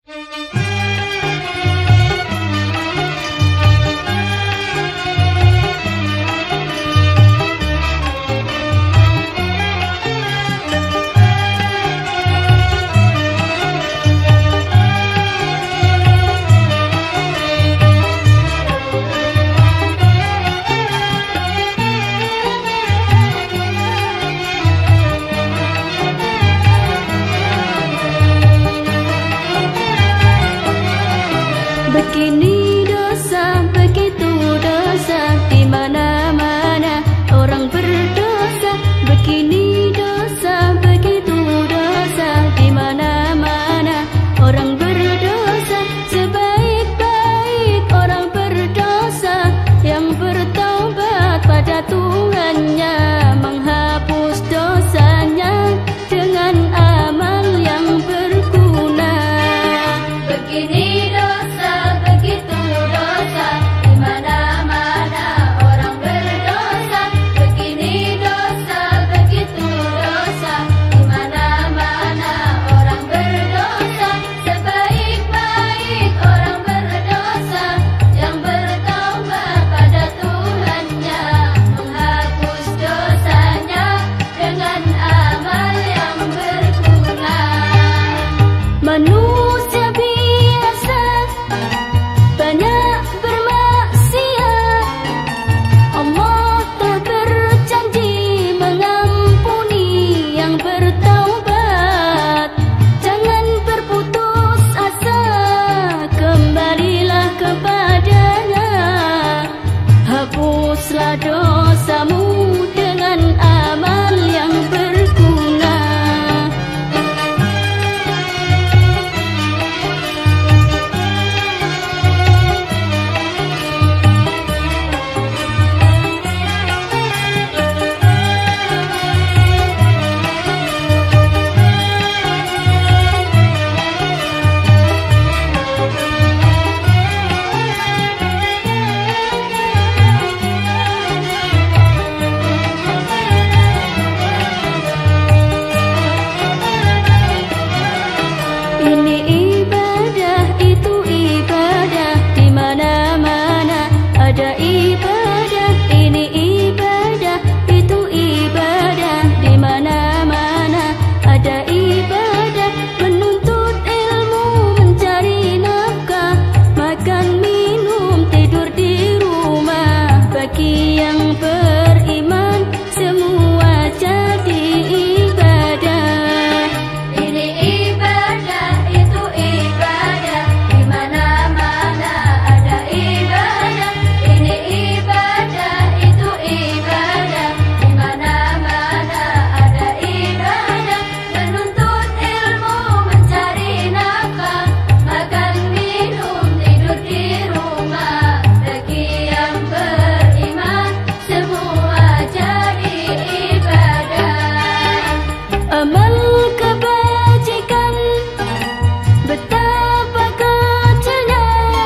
Begini dosa, begitu dosa, di mana-mana orang berdosa. Begini dosa, begitu dosa, di mana-mana orang berdosa. Sebaik-baik orang berdosa yang bertaubat pada Tuhannya, menghapus dosanya dengan amal yang berguna. Begini dosa, begitu dosa, di mana-mana orang berdosa. Begini dosa, begitu dosa, di mana-mana orang berdosa. Sebaik-baik orang berdosa yang bertaubat pada Tuhannya, menghapus dosanya dengan amal yang berguna. Manusia biasa banyak bermaksiat, Allah telah berjanji mengampuni yang bertaubat. Jangan berputus asa, kembalilah kepadanya. Hapuslah dosamu dengan amal yang berguna. Ini ibadah, itu ibadah, di mana-mana ada ibadah. Ini ibadah, itu ibadah, di mana-mana ada ibadah. Menuntut ilmu, mencari nafkah, makan minum, tidur di rumah. Bagi yang beriman semua jadi ibadah. Ini ibadah, itu ibadah, di mana-mana ada ibadah. Ini ibadah, itu ibadah, di mana-mana ada ibadah. Menuntut ilmu, mencari nafkah, makan minum, tidur di rumah. Bagi yang beriman semua jadi ibadah. Amal kebajikan betapa kecilnya,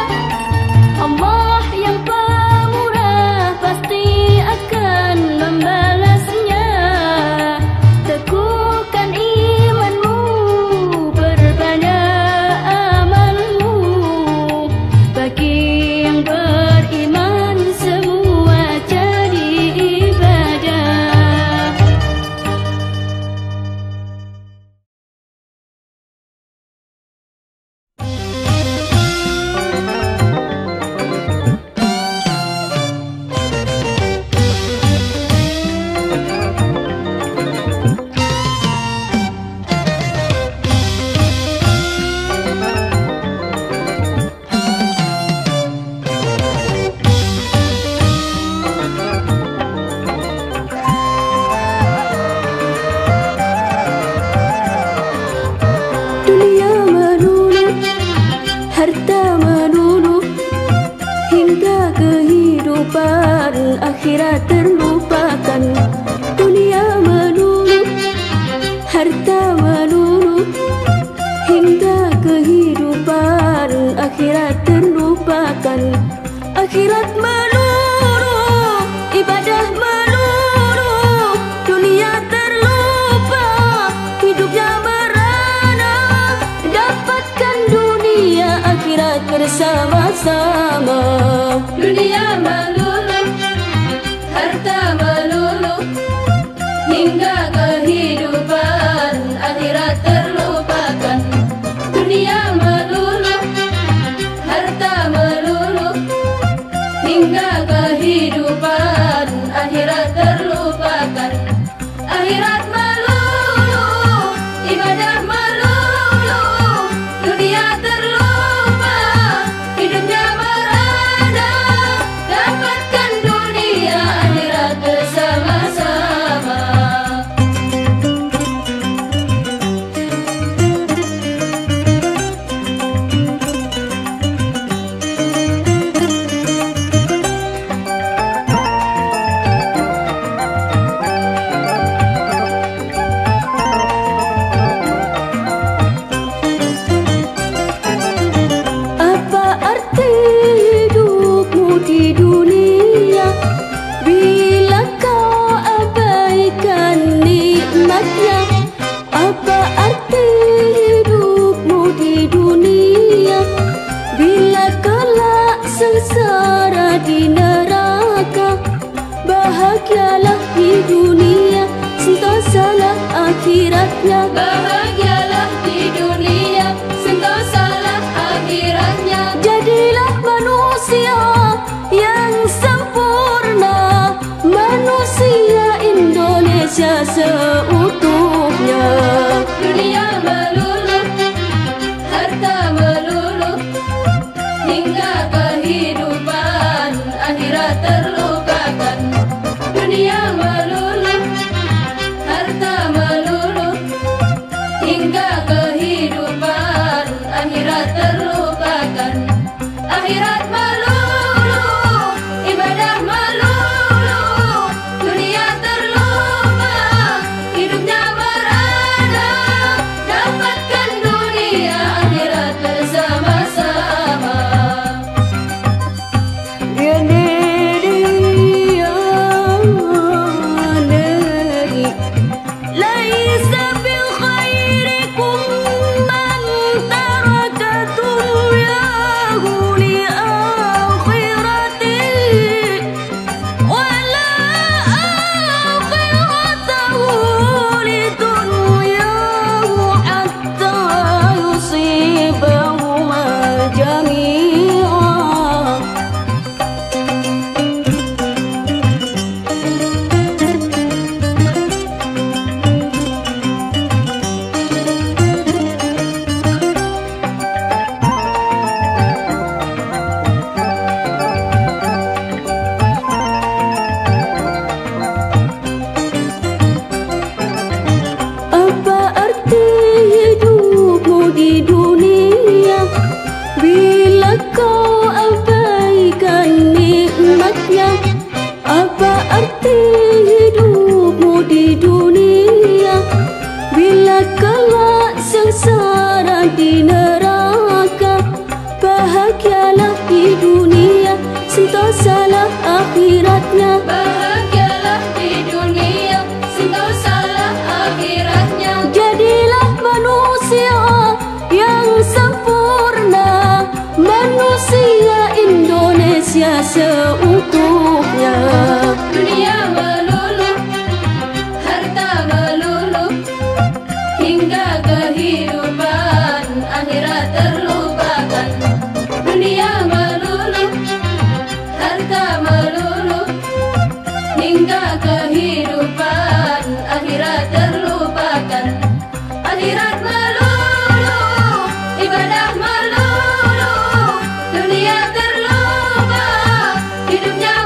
Allah yang pemurah pasti akan membalasnya. Teguhkan imanmu, berbanyak amalmu. Bagi yang beriman semua jadi ibadah. Dunia melulu, harta melulu, hingga kehidupan akhirat terlupakan. Dunia melulu, harta melulu, hingga kehidupan akhirat terlupakan. Akhirat melulu, ibadah melulu, dunia terlupa, hidupnya merana. Dapatkan dunia bersama-sama. Dunia melulu, harta melulu, hingga kehidupan akhirat terlupakan. Dunia melulu, harta melulu, hingga kehidupan akhirat terlupakan. Akhirat melulu, ibadah melulu, dunia terlupa, hidupnya merana. Dapatkan dunia akhirat bersama-sama. Apa arti hidupmu di dunia bila kau abaikan nikmatnya? Apa arti hidupmu di dunia bila kelak sengsara di neraka? Bahagialah di dunia, sentosalah akhiratnya. Bahagialah di dunia, sentosalah akhiratnya. Jadilah manusia yang sempurna, manusia Indonesia seutuhnya. Dunia melulu, harta melulu, hingga kehidupan akhirat terlupakan. Dunia melulu, harta melulu, hingga kehidupan akhirat terlupakan. Akhirat melulu, ibadah melulu, dunia terlupa, hidupnya merana. Dapatkan dunia akhirat bersama-sama. ليس بالخيركم من ترك دنياه لآخرته ولا آخرته لدنياه حتى يصيبهما جميعا. Apa arti hidupmu di dunia bila kau abaikan nikmatnya? Apa arti hidupmu di dunia bila kelak sengsara di neraka? Bahagialah di dunia, sentosalah akhiratnya. Bahagialah di dunia, sentosalah akhiratnya. Jadilah manusia yang sempurna, manusia Indonesia seutuhnya. Dunia melulu, harta melulu, hingga kehidupan akhirat terlupakan. Dunia melulu, harta melulu, hingga kehidupan akhirat terlupakan. Akhirat melulu, ibadah melulu, dunia terlupa, hidupnya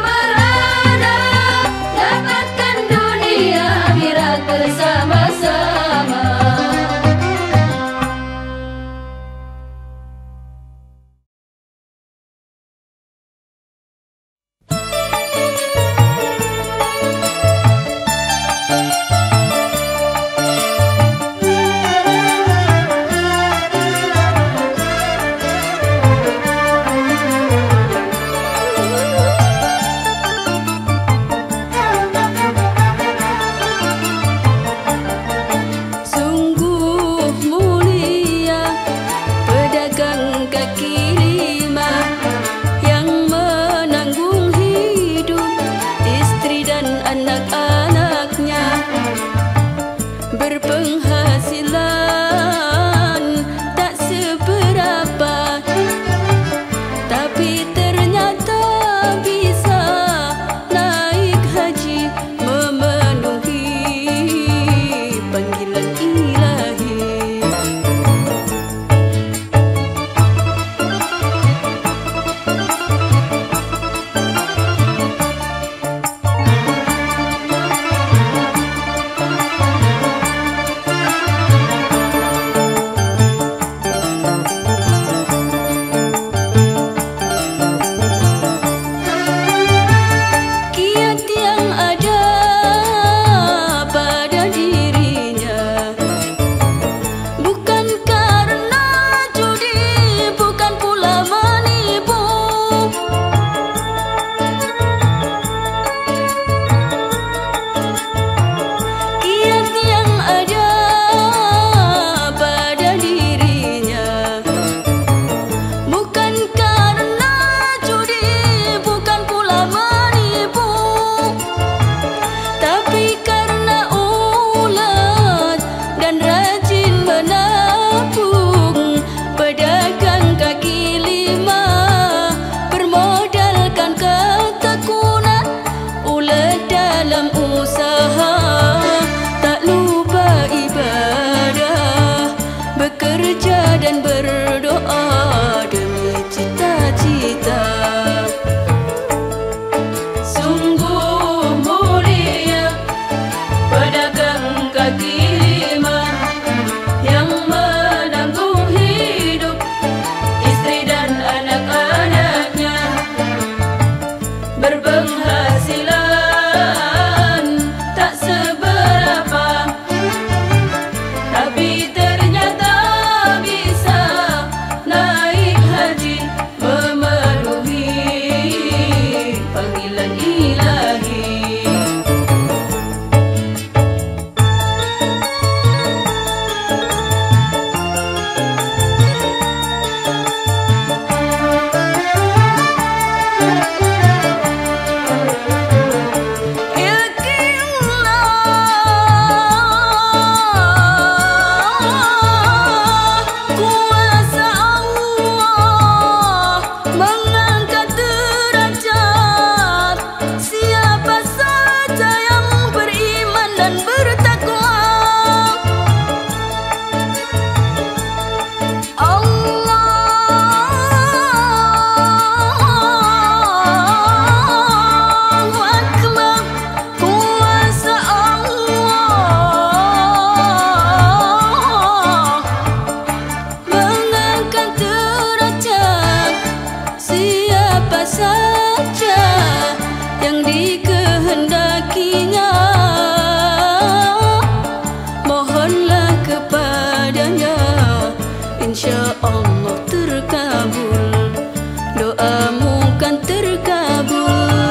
insya Allah terkabul, doamu kan terkabul.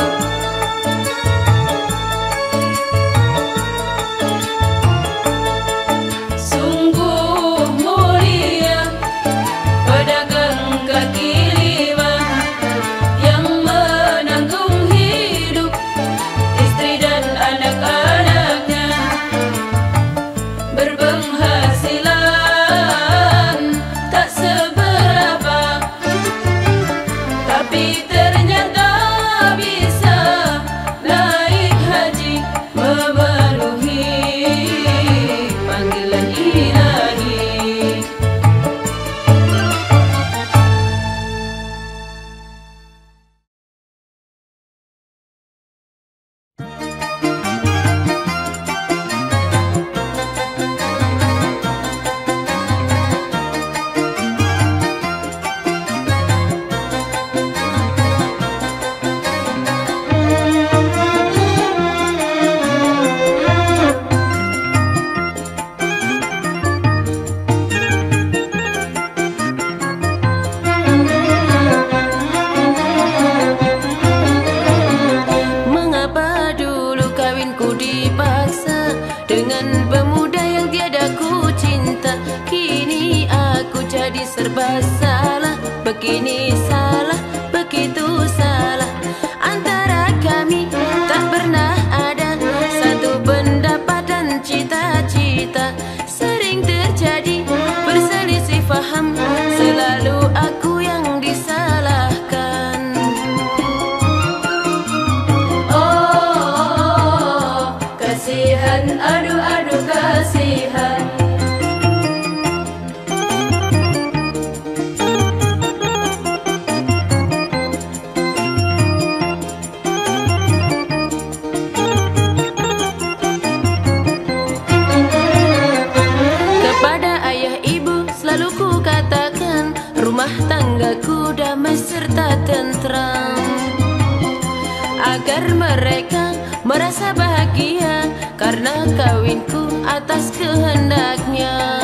Sungguh mulia pedagang kaki lima yang menanggung hidup istri dan anak-anaknya, berpenghasilan tak seberapa, tapi ternyata bisa naik haji memenuhi panggilan ilahi. Mengapa dulu kawinku dipaksa dengan pemuda yang tiada ku cinta? Kini aku jadi serba salah, begini salah, begitu salah. Antara kami tak pernah ada satu pendapat dan cita-cita. Sering terjadi berselisih faham, selalu aku yang disalahkan. Oh, kasihan, aduh aduh kasihan. Kepada ayah ibu selalu ku katakan, rumah tanggaku damai serta tentram, agar mereka merasa bahagia karena kawinku atas kehendaknya.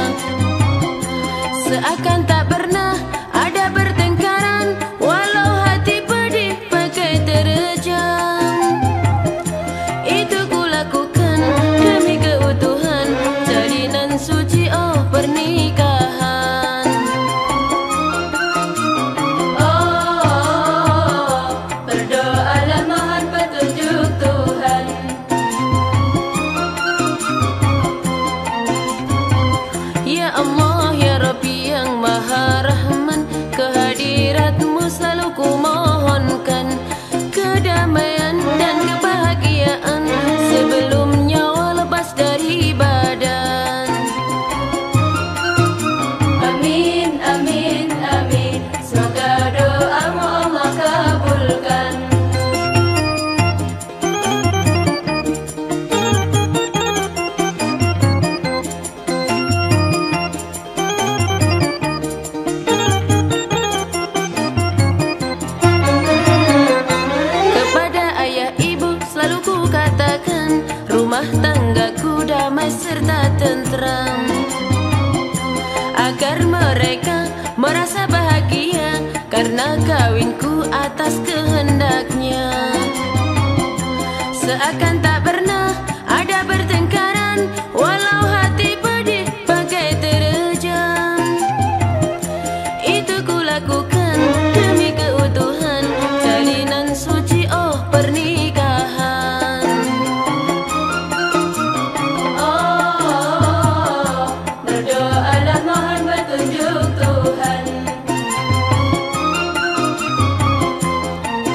Seakan tak pernah ada pertengkaran, walau hati pedih bagai terjang. Itu ku lakukan demi keutuhan jalinan suci, oh pernikahan. Oh, berdoalah mohon petunjuk Tuhan. Ya Allah ya Rabbi yang Maha Rahman, kehadiratmu selalu ku mohonkan kedamaian dan kebahagiaan sebelum nyawa lepas dari badan. Amin, amin, amin. Semoga doamu Allah kabulkan. Kepada ayah ibu selalu ku katakan, rumah tanggaku damai serta tentram, agar mereka merasa bahagia karena kawinku atas kehendaknya. Seakan tak pernah ada pertengkaran, walau hati pedih bagai terjang. Itu ku lakukan demi keutuhan jalinan suci, oh pernikahan. Oh, berdoalah mohon petunjuk Tuhan.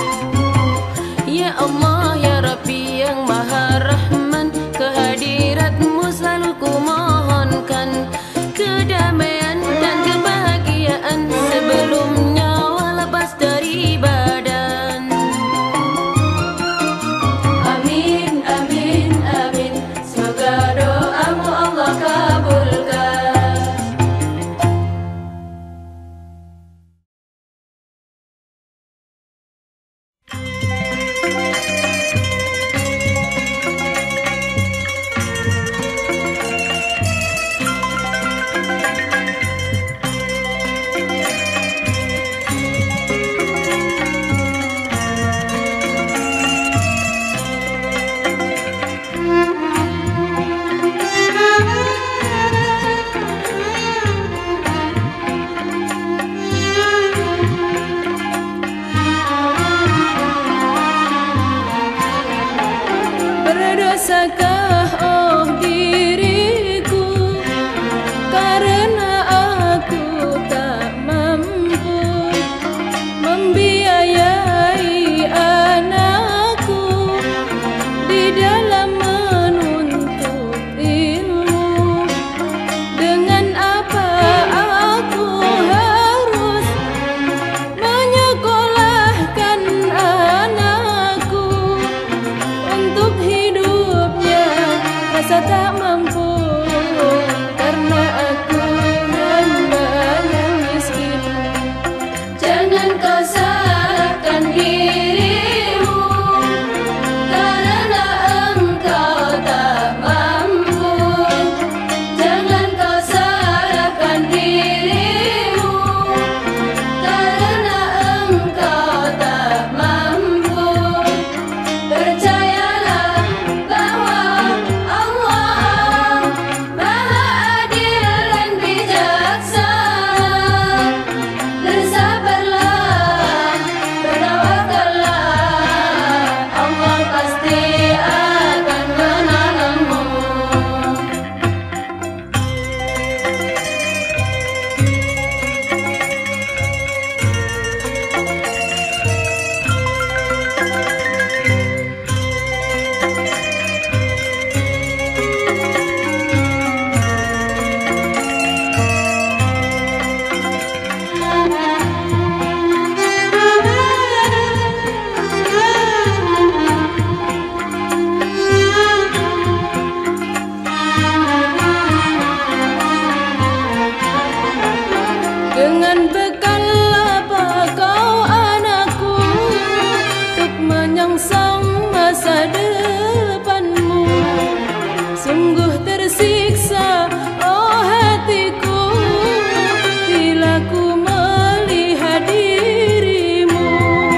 Dengan bekal apa kau anakku untuk menyongsong masa depanmu? Sungguh tersiksa oh hatiku bila ku melihat dirimu.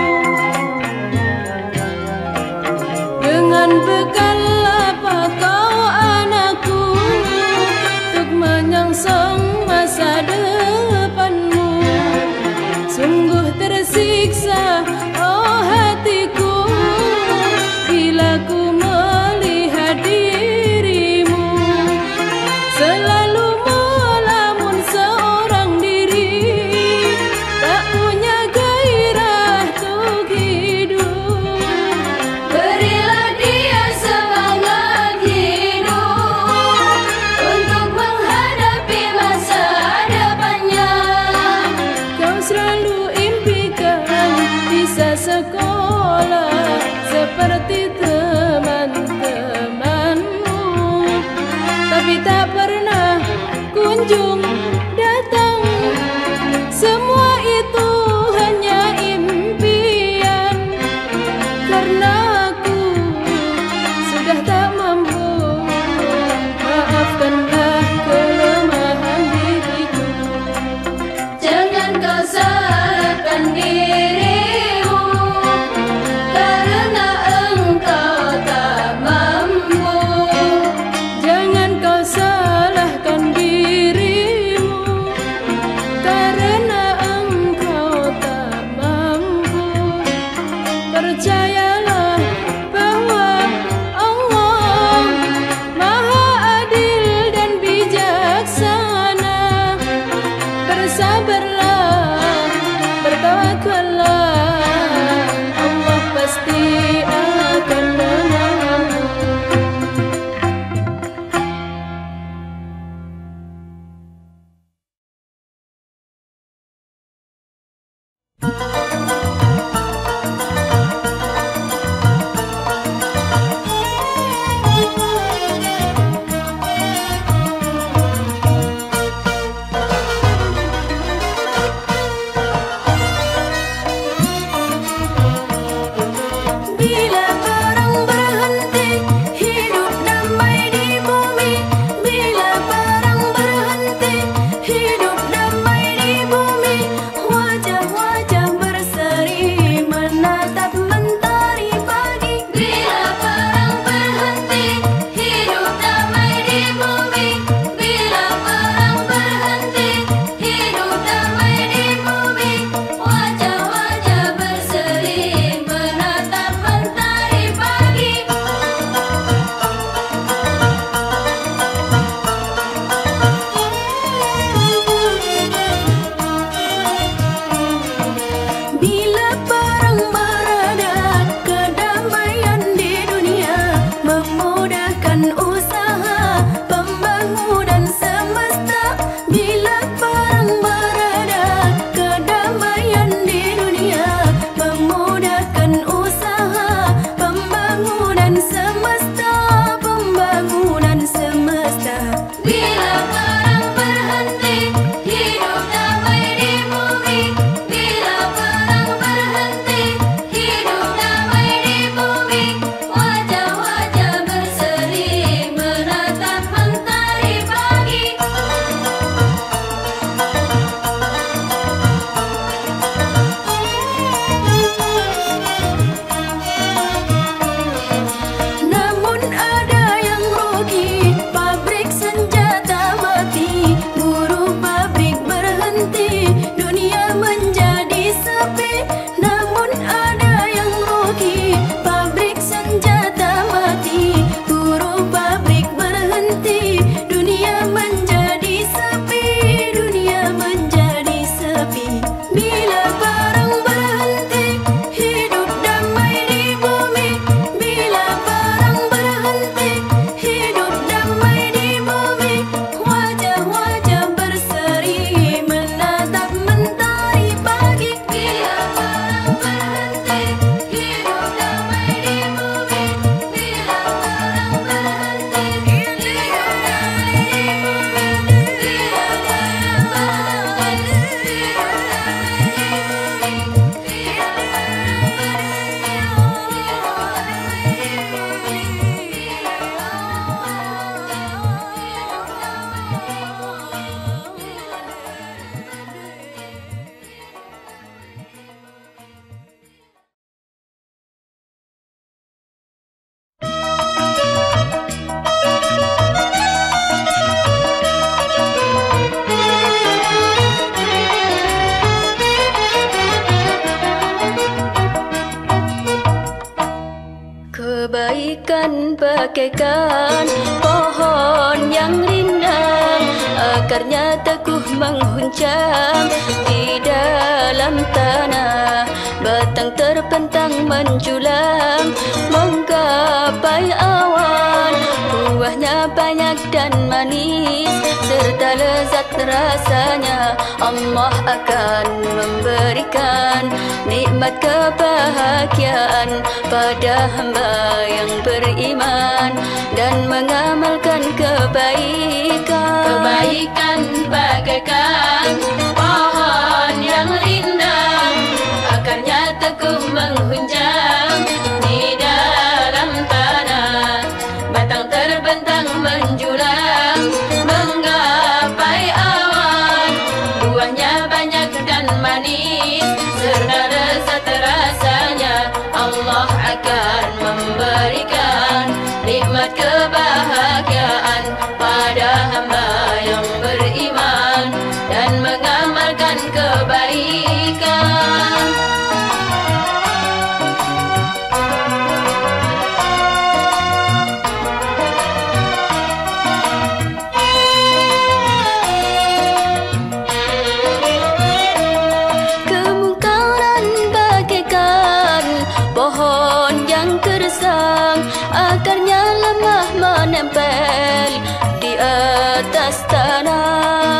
Dengan bekal apa kau anakku untuk menyongsong masa depanmu? Sungguh tersiksa oh hatiku bila ku melihat dirimu. Selalu melamun seorang diri, tak punya gairah untuk hidup. Berilah dia semangat hidup untuk menghadapi masa depannya. Kau selalu impikan bisa sekolah seperti teman-temanmu, tapi tak pernah kunjung datang. Semua itu hanya impian, karena aku sudah tak mampu. Maafkanlah kelemahan diriku. Jangan kau salahkan dirimu karena engkau tak mampu. Jangan kau salahkan dirimu karena engkau tak mampu. Percayalah bahwa Allah Maha Adil dan bijaksana. Bersabarlah, bertawakallah, Allah pasti akan menolongmu. Bila perang berhenti, hidup damai di bumi. Bila perang berhenti, hidup damai di bumi. Wajah-wajah bersama bagaikan pohon yang rindang, akarnya teguh menghunjam di dalam tanah, batang terpentang menjulang menggapai awan. Buahnya banyak dan manis serta lezat rasanya. Allah akan memberikan nikmat kebahagiaan pada hamba yang beriman dan mengamalkan kebaikan. Kebaikan bagaikan pohon yang rindang, akarnya teguh menghunjam di dalam tanah, batang terbentang menjulang menggapai awan. Buahnya banyak dan manis serta lezat rasanya. Allah akan memberikan nikmat kebahagiaan pada hamba yang beriman dan mengamalkan kebaikan. Kemungkaran bagaikan pohon yang gersang, akarnya lemah menempel di atas tanah.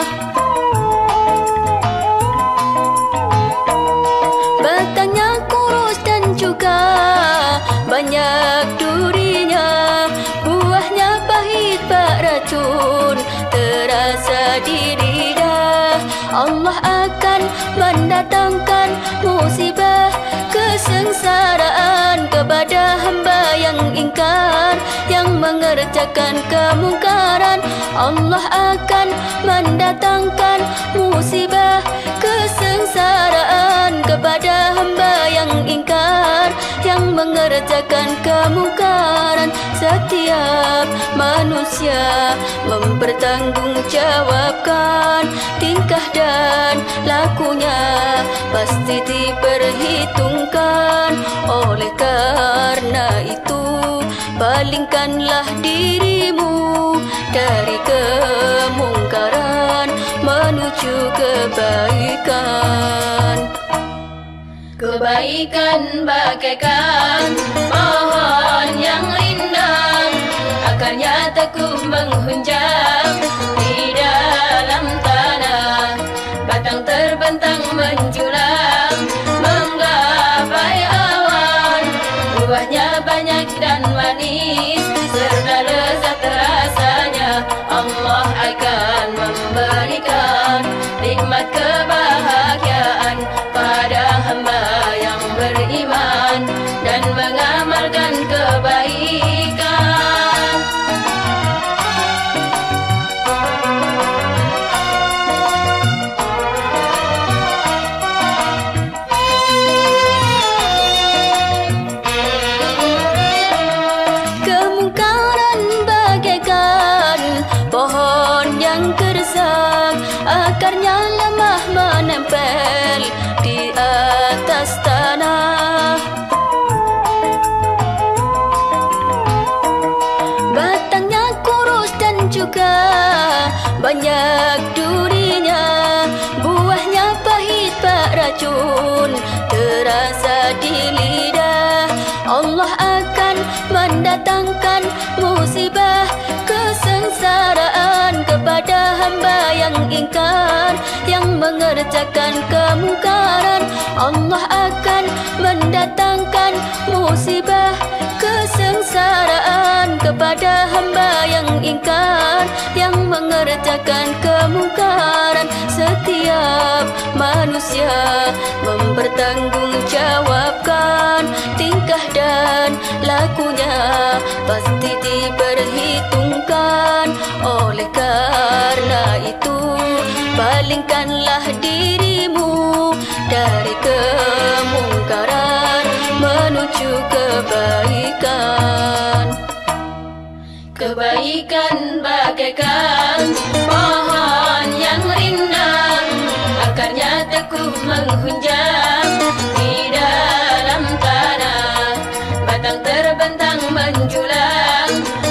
Batangnya kurus dan juga banyak durinya. Buahnya pahit bak racun terasa di lidah. Allah akan mendatangkan musibah kesengsaraan kepada hamba yang ingkar, yang mengerjakan kemungkaran. Allah akan mendatangkan musibah kesengsaraan kepada hamba yang ingkar, yang mengerjakan kemungkaran. Setiap manusia mempertanggungjawabkan tingkah dan lakunya, pasti diperhitungkan. Oleh karena itu, palingkanlah dirimu dari kemungkaran menuju kebaikan. Kebaikan bagaikan pohon yang rindang, akarnya teguh menghunjam di dalam tanah, batang terbentang menjulang menggapai awan. Buahnya banyak dan manis serta lezat rasanya. Allah akan memberikan nikmat kebahagiaan pada hamba yang beriman dan mengamalkan kebaikan. Kemungkaran bagaikan pohon yang gersang, akarnya lemah menempel di atas tanah. Batangnya kurus dan juga banyak durinya. Buahnya pahit bak racun terasa di lidah. Allah akan mendatangkan musibah kesengsaraan kepada hamba yang ingkar, yang mengerjakan kemungkaran. Allah akan mendatangkan musibah kesengsaraan kepada hamba yang ingkar, yang mengerjakan kemungkaran. Setiap manusia mempertanggungjawabkan tingkah dan lakunya, pasti diperhitungkan. Oleh karena itu, palingkanlah dirimu dari kemungkaran menuju kebaikan. Kebaikan bagaikan pohon yang rindang, akarnya teguh menghunjam di dalam tanah, batang terbentang menjulang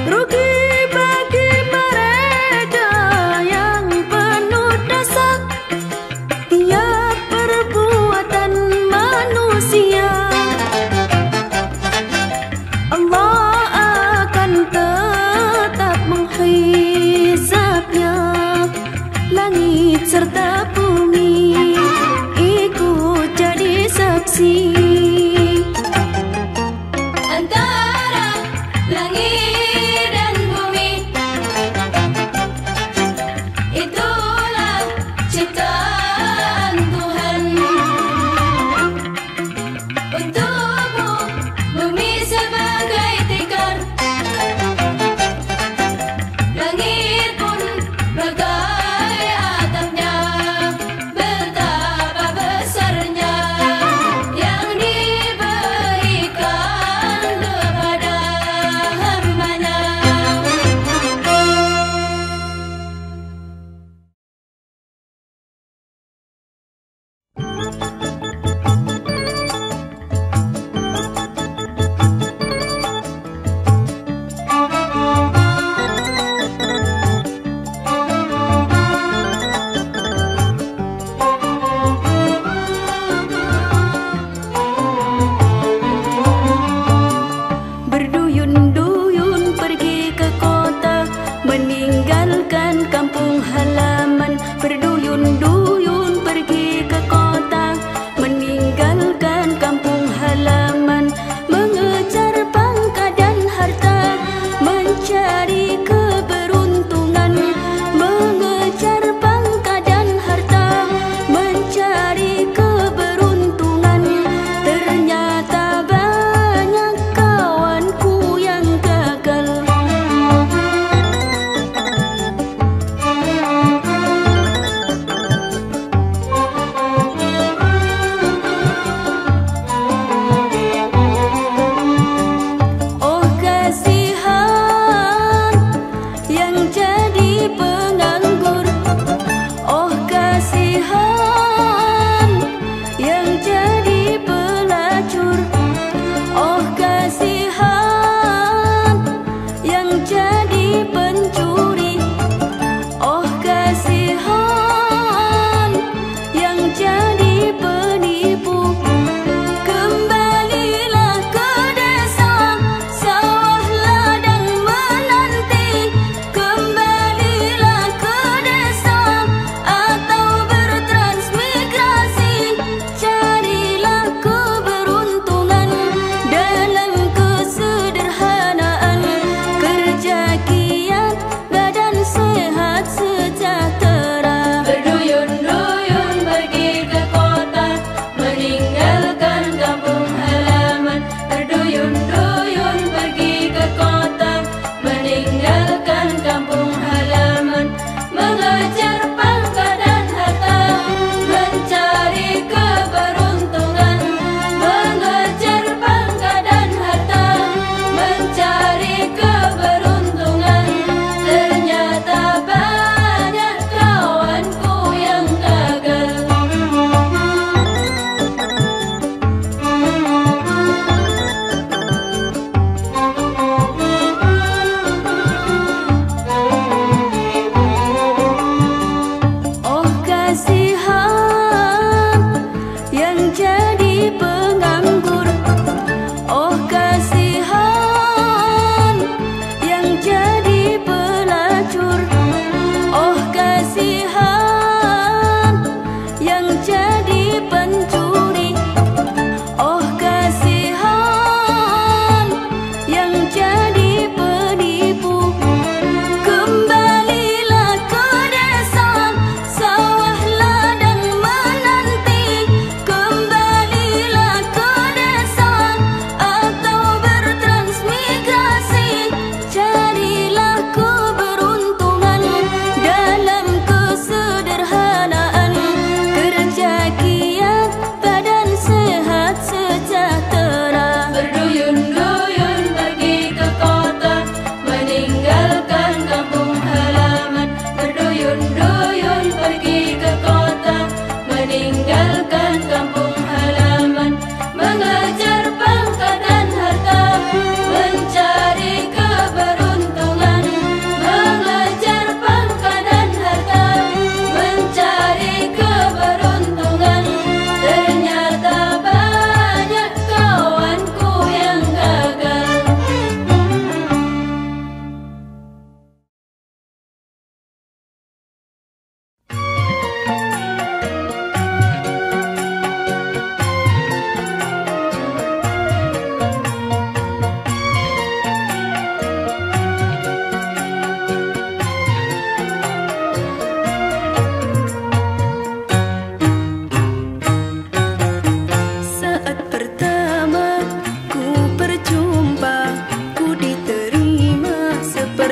Carilah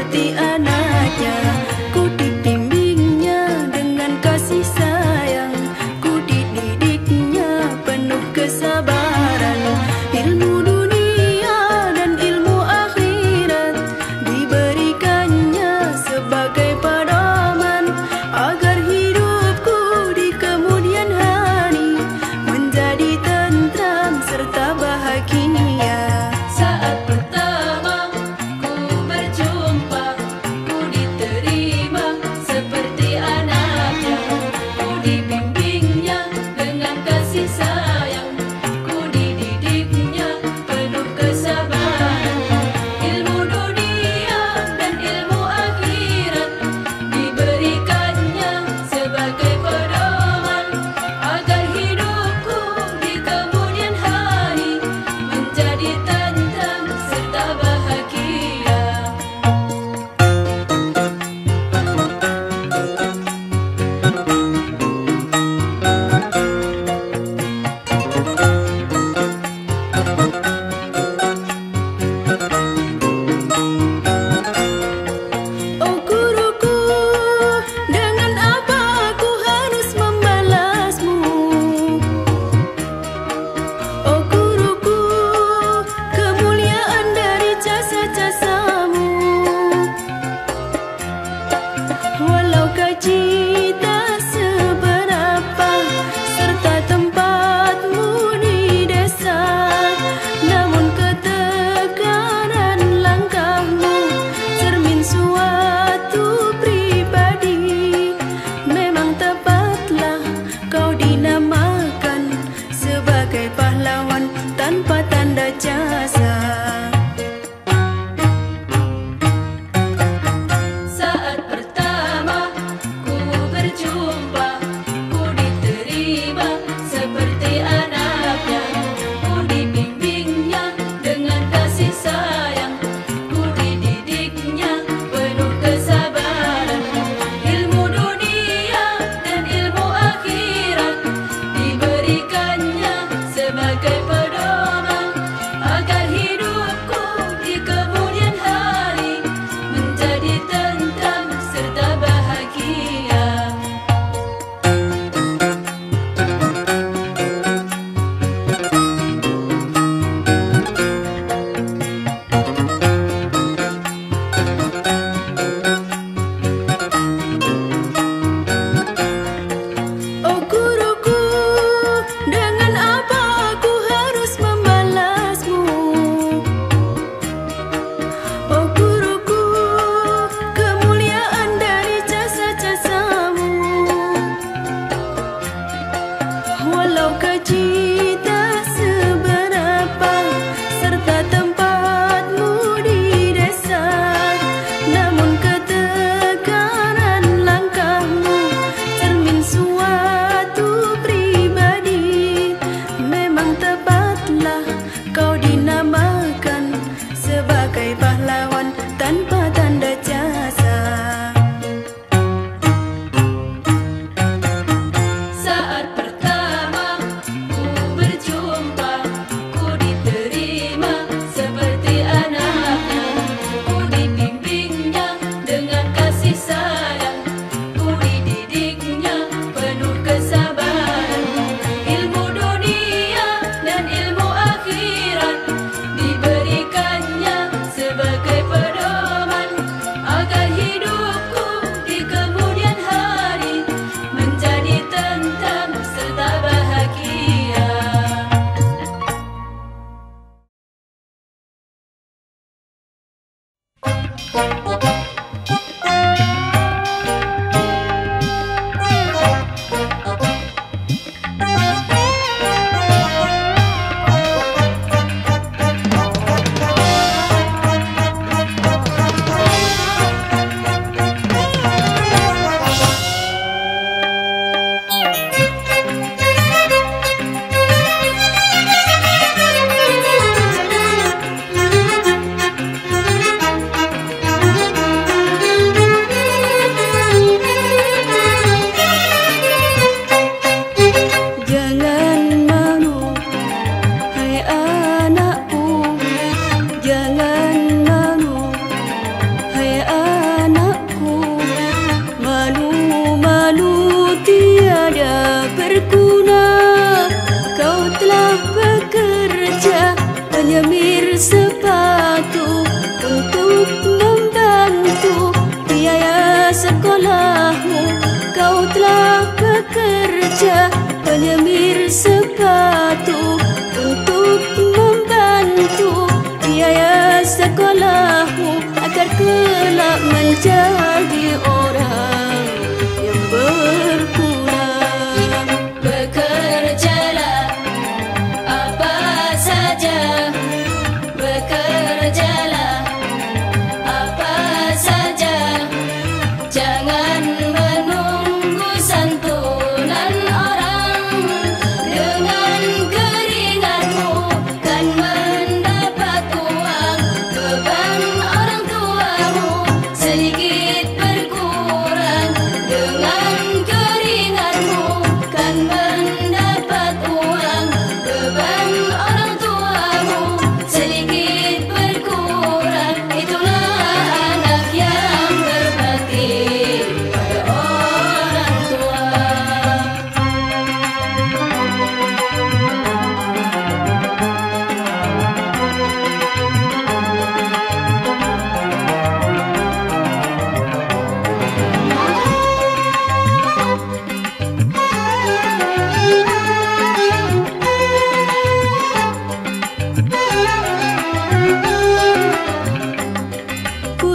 seperti anaknya. Ku dibimbingnya dengan kasih sayang, ku dididiknya penuh kesabaran. Ilmu dunia dan ilmu akhirat diberikannya sebagai pedoman, agar hidupku di kemudian hari menjadi tentram serta bahagia. Saat pertama ku berjumpa, ku diterima seperti anaknya. Ku dibimbingnya dengan kasih sayang, ku dididiknya penuh kesabaran. Ilmu dunia dan ilmu akhirat diberikannya sebagai pedoman, agar hidupku di kemudian hari menjadi tentram serta bahagia. Oh guruku, dengan apa aku harus membalasmu? Oh guruku, kemuliaan dari jasa-jasamu. Walau gaji tak seberapa serta tempatmu di desa, namun ketekanan langkahmu cermin suatu pribadi. Memang tepatlah kau dinamakan sebagai pahlawan tanpa tanda jasa. Saat pertama ku berjumpa, ku diterima seperti anaknya. Ku dibimbingnya dengan kasih sayang, ku dididiknya penuh kesabaran. Ilmu dunia dan ilmu akhirat diberikannya sebagai pedoman, agar hidupku di kemudian hari menjadi tentram serta bahagia. Oh guruku, dengan apa aku harus membalasmu? Oh guruku, kemuliaan dari jasa-jasamu. Walau gaji tak seberapa serta tempatmu di desa, namun ketekanan langkahmu cermin suatu pribadi. Memang tepatlah kau dinamakan sebagai pahlawan tanpa tanda jasa. Saat pertama ku berjumpa, ku diterima seperti anaknya. Ku dibimbingnya dengan kasih sayang, ku dididiknya penuh kesabaran. Ilmu dunia dan ilmu akhirat diberikannya sebagai pedoman, agar hidupku di kemudian hari menjadi tentram serta bahagia. Jangan malu, hai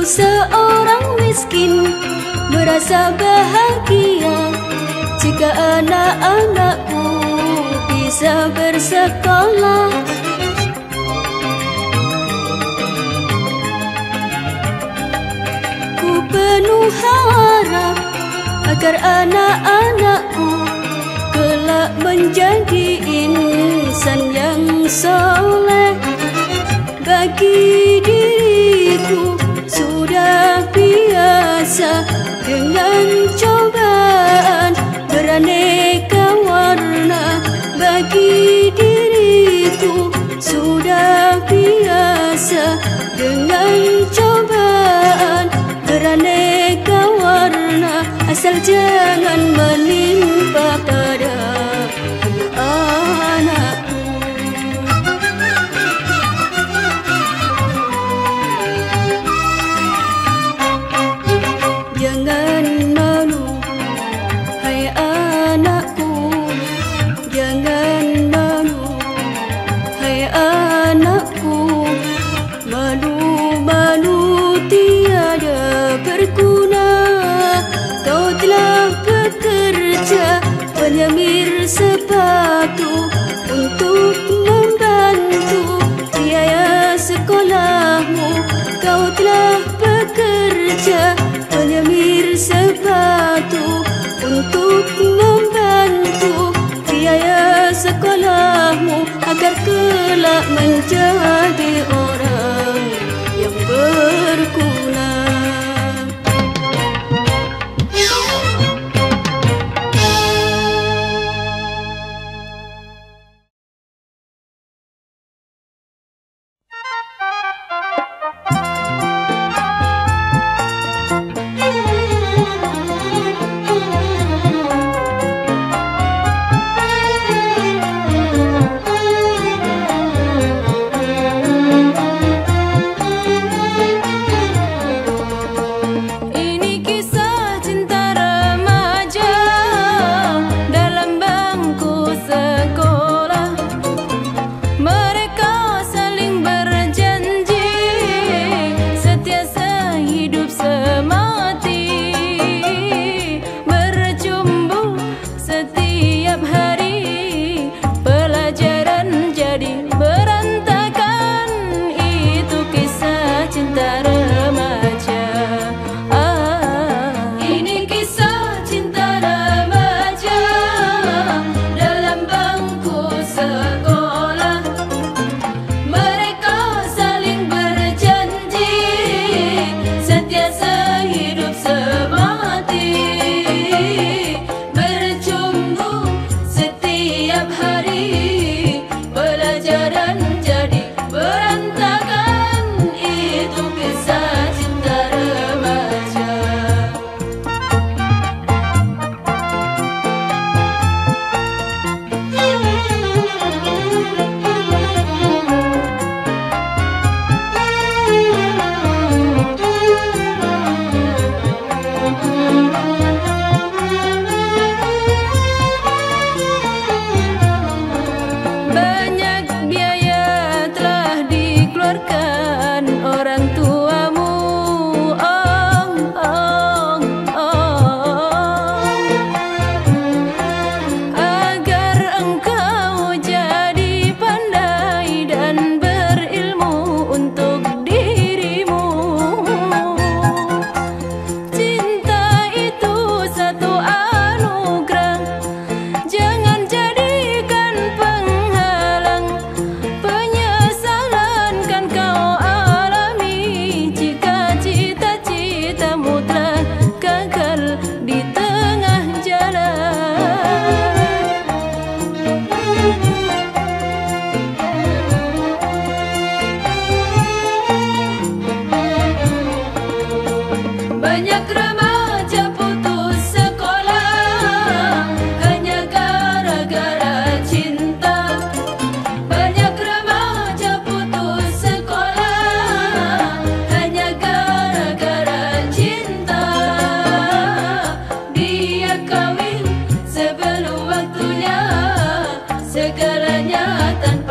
seorang miskin merasa bahagia jika anak-anakku bisa bersekolah. Ku penuh harap agar anak-anakku kelak menjadi insan yang soleh. Bagi diriku sudah biasa dengan cobaan beraneka warna. Bagi diriku sudah biasa dengan cobaan beraneka warna. Asal jangan menimpa pada anakku. Jangan malu, hai anakku. Jangan malu, hai anakku. Malu-malu tiada berguna. Kau telah bekerja penyemir sepatu untuk membantu biaya sekolahmu. Kau telah bekerja penyemir sepatu untuk membantu biaya sekolahmu agar kelak menjadi orang yang berguna.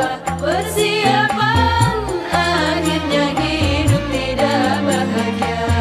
Persiapan akhirnya hidup tidak bahagia.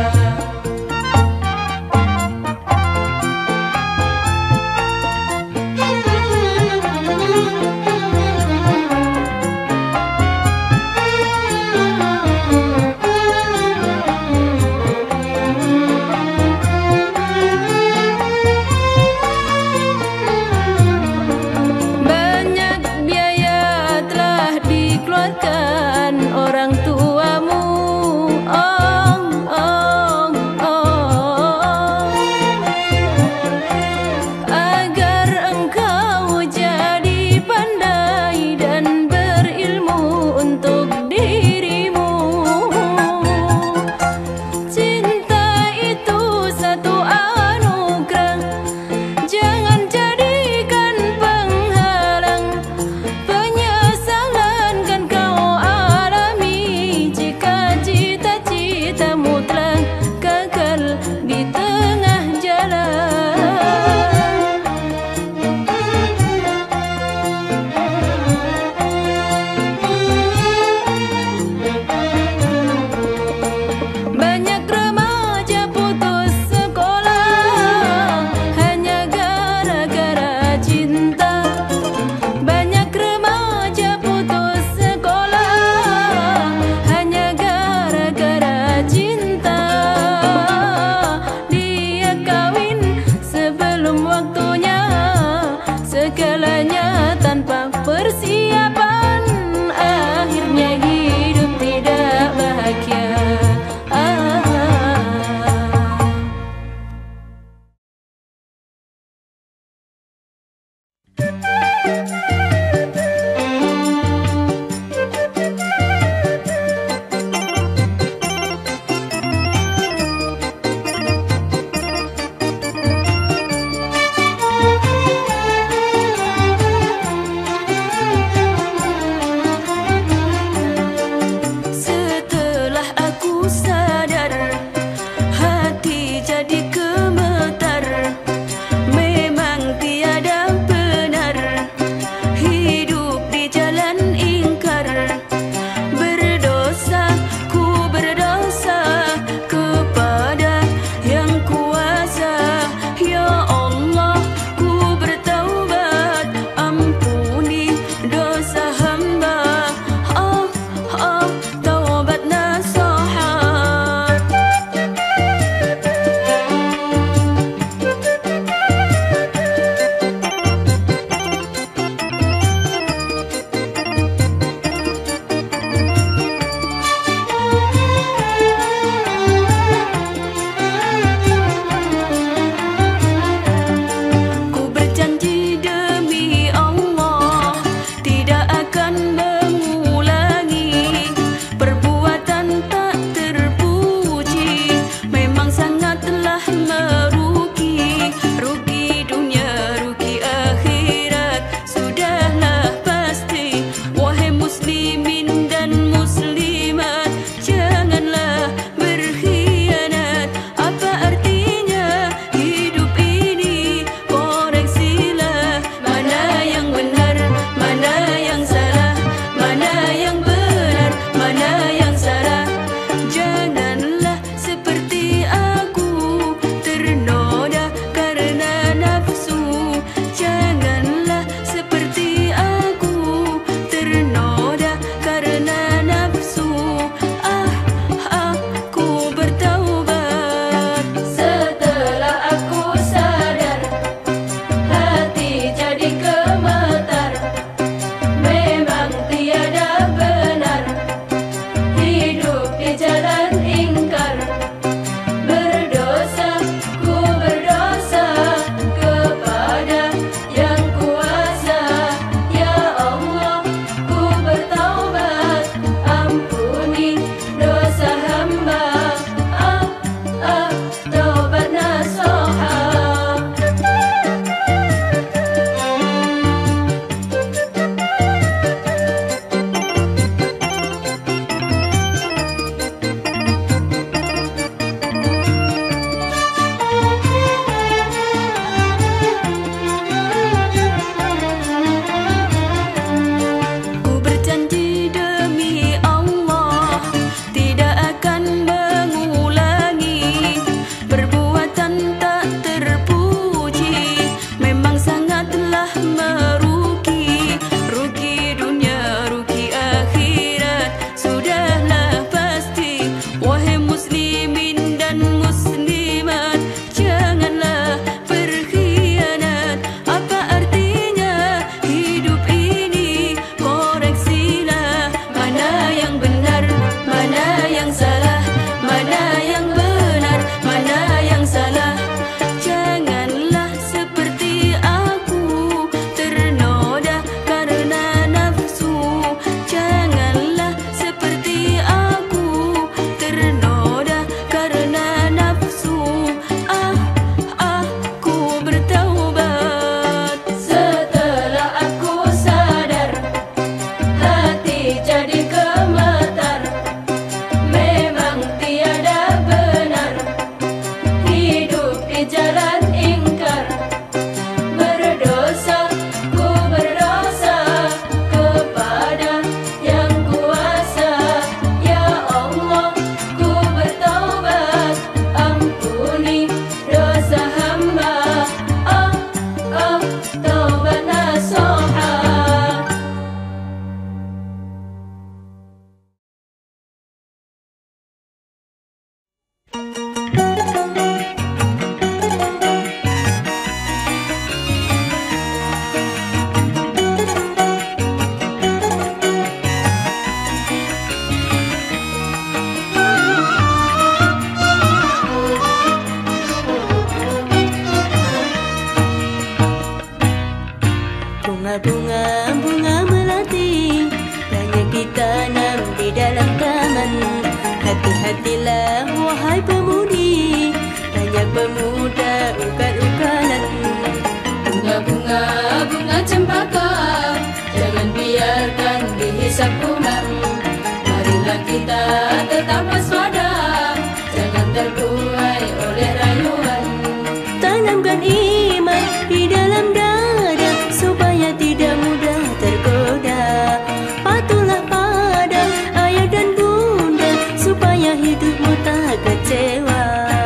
iman di dalam dada supaya tidak mudah tergoda. Patuhlah pada ayah dan bunda supaya hidupmu tak kecewa.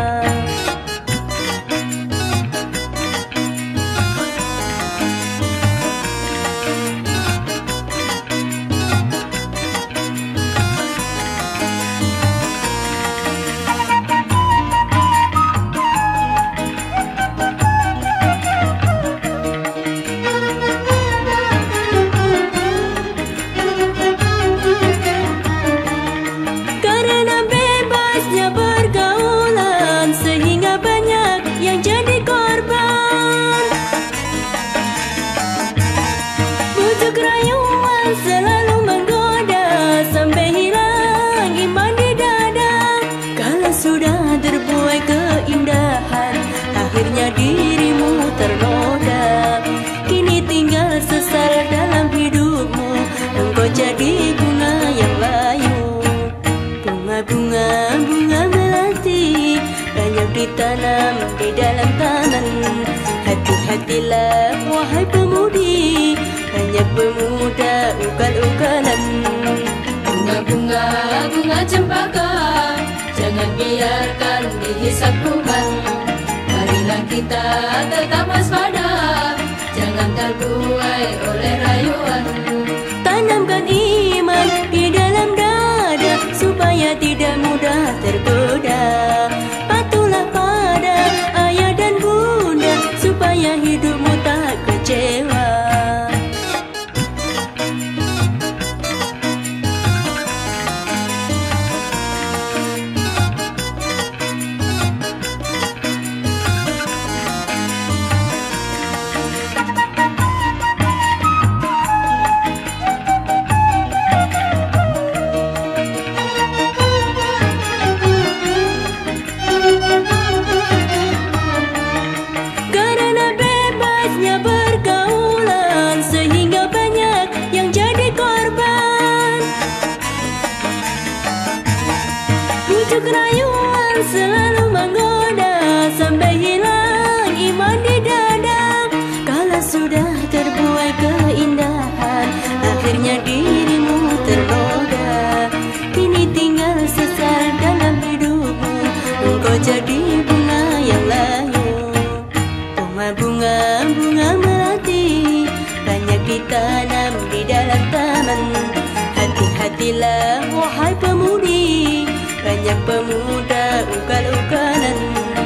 Karena bebasnya pergaulan sehingga banyak yang jadi korban. Bujuk rayuan selalu menggoda sampai hilang iman di dada. Kalau sudah terbuai keindahan, akhirnya dirimu ternoda. Kini tinggal sesal dalam hidupmu, engkau jadi bunga yang layu. Bunga melati banyak ditanam di dalam taman. Hati-hatilah wahai pemudi, banyak pemuda ugal-ugalan. Bunga cempaka, jangan biarkan dihisap kuman. Marilah kita tetap waspada, jangan terbuai oleh rayuan. Tanamkan iman di dalam dada supaya tidak mudah tergoda. Patuhlah pada ayah dan bunda supaya hidupmu tak kecewa. Karena bebasnya pergaulan sehingga banyak yang jadi korban. Bujuk rayuan selalu menggoda sampai hilang iman di dada. Kalau sudah terbuai keindahan, akhirnya dirimu ternoda. Kini tinggal sesal dalam hidupmu, engkau jadi bunga yang layu. Bunga melati banyak ditanam di dalam taman. Hati-hatilah wahai pemudi, banyak pemuda ugal-ugalan.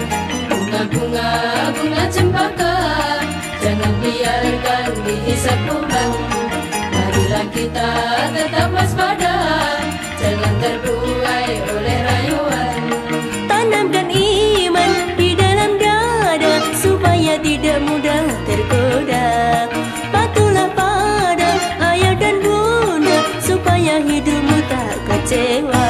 Bunga cempaka, jangan biarkan dihisap kuman. Marilah kita tetap waspada, jangan terbuai oleh rayuan. Tanamkan iman di dalam dada supaya tidak mudah tergoda. Patuhlah pada ayah dan bunda supaya hidupmu tak kecewa.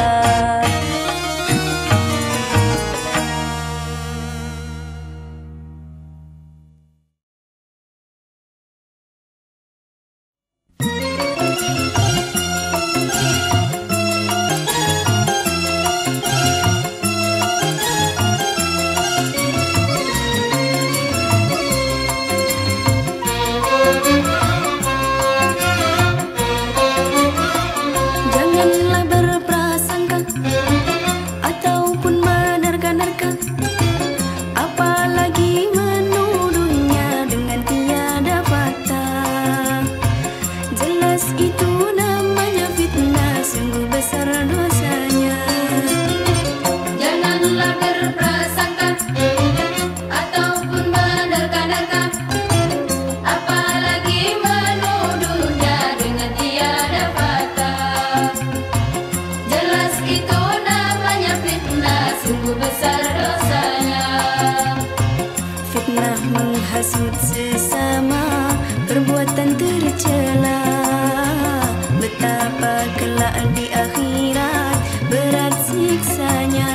Janganlah berprasangka ataupun menerka-nerka, apalagi menuduhnya dengan tiada fakta. Jelas itu namanya fitnah, sungguh besar dosanya. Janganlah berprasangka ataupun menerka-nerka, apalagi menuduhnya dengan tiada fakta. Jelas itu namanya fitnah, sungguh besar dosanya. Fitnah menghasut sesama, perbuatan tercela. Betapa kelak di akhirat berat siksanya.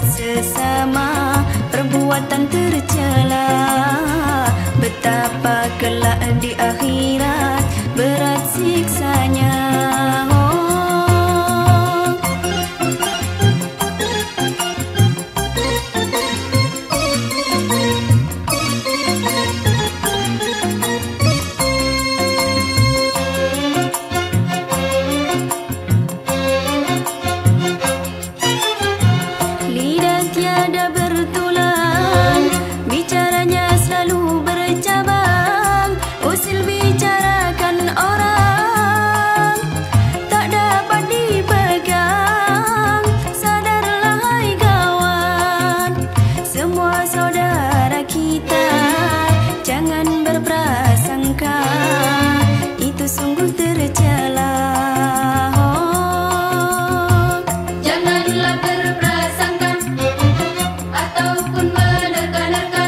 sesama, perbuatan tercela. Betapa kelak di akhirat berat siksanya. Lidah tiada bertulang, bicaranya selalu bercabang. Usil bicarakan orang, tak dapat dipegang. Sadarlah hai kawan, semua saudara kita, jangan berprasangka, itu sungguh tercela. Janganlah berprasangka ataupun menerka-nerka,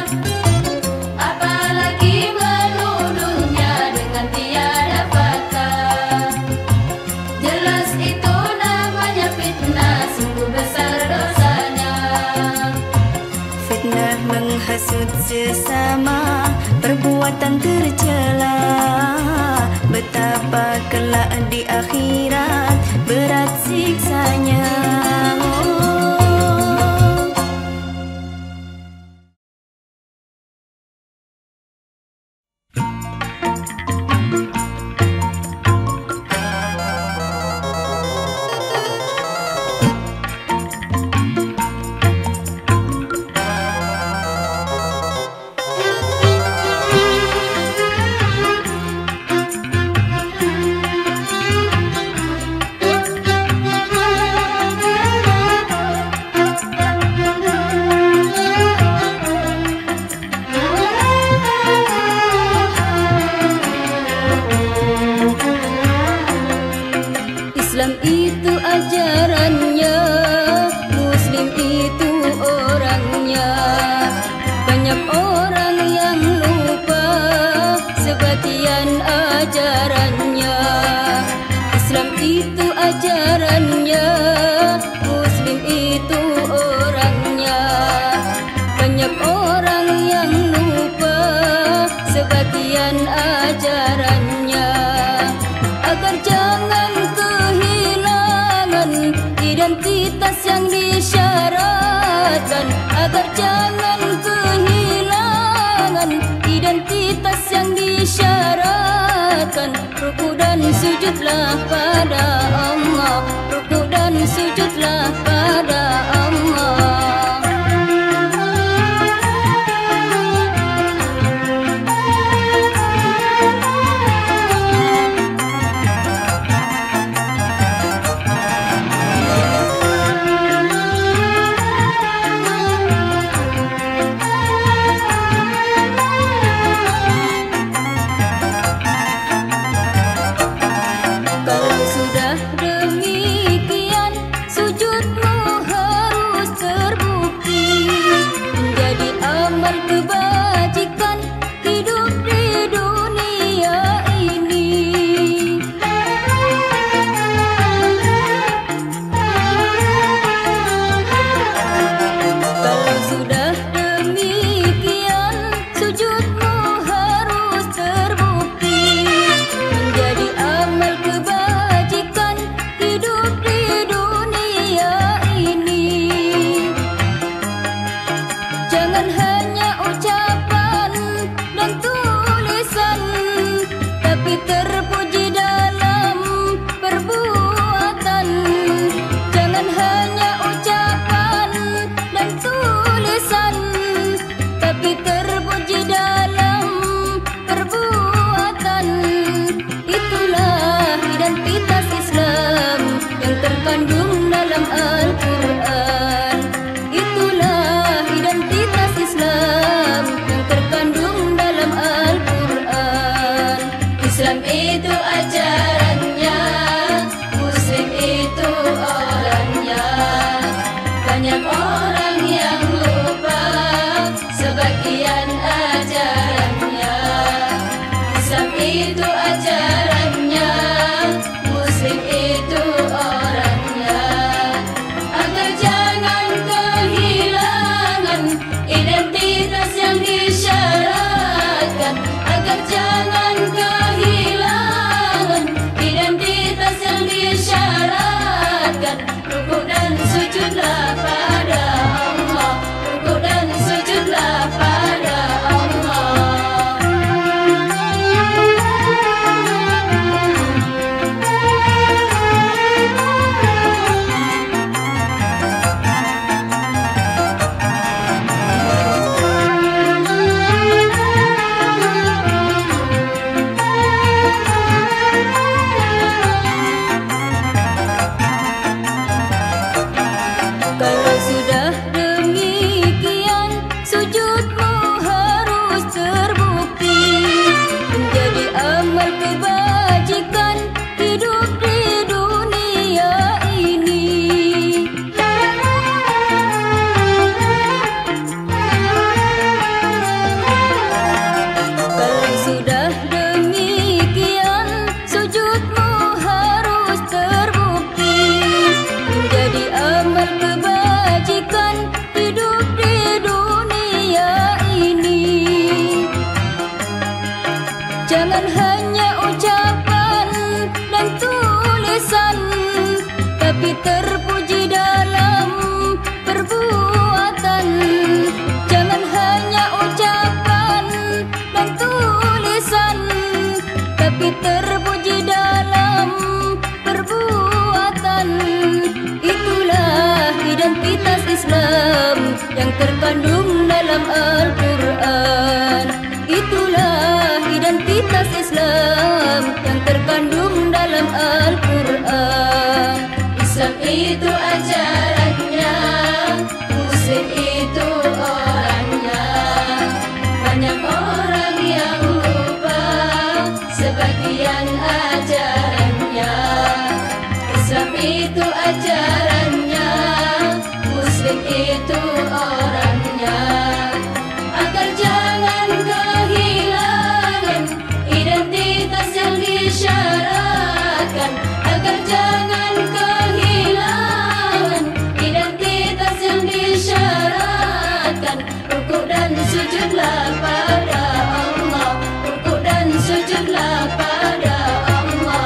apalagi menuduhnya dengan tiada fakta. Jelas itu namanya fitnah, sungguh besar dosanya. Fitnah menghasut sesama, perbuatan tercela. Betapa kelak di akhirat berat siksanya. Islam itu ajarannya, Muslim itu orangnya. Banyak orang yang lupa sebagian ajarannya. Islam itu ajarannya, Muslim itu orangnya. Banyak orang yang lupa sebagian ajarannya. Agar jangan kehilangan identitas yang disyaratkan, agar jangan kehilangan identitas yang disyaratkan. Ruku dan sujudlah pada Allah, ruku dan sujudlah pada Allah. Kalau sudah demikian, sujudmu harus terbukti menjadi amal kebajikan hidup di dunia ini. Kalau sudah demikian, sujudmu harus terbukti menjadi amal kebajikan hidup di dunia ini. Jangan hanya ucapan dan tulisan, tapi terpuji dalam perbuatan. Jangan hanya ucapan dan tulisan, tapi terpuji dalam perbuatan. Itulah identitas Islam yang terkandung dalam Al-Quran. Itulah identitas Islam yang terkandung dalam Al-Quran. Islam itu ajarannya, Muslim itu orangnya. Banyak orang yang lupa sebagian ajarannya. Islam itu ajarannya, Muslim itu orangnya. Agar jangan kehilangan tapi terpuji dalam perbuatan. Jangan hanya ucapan dan tulisan, tapi terpuji dalam perbuatan. Itulah identitas Islam yang terkandung dalam Al-Quran. Itulah identitas Islam yang terkandung dalam Al-Quran. Islam itu ajarannya, Muslim itu orangnya. Banyak orang yang lupa sebagian ajarannya. Islam itu ajarannya, Muslim itu orangnya. Agar jangan kehilangan identitas yang disyaratkan, agar jangan kehilangan identitas yang disyaratkan. Rukuk dan sujudlah pada Allah, rukuk dan sujudlah pada Allah.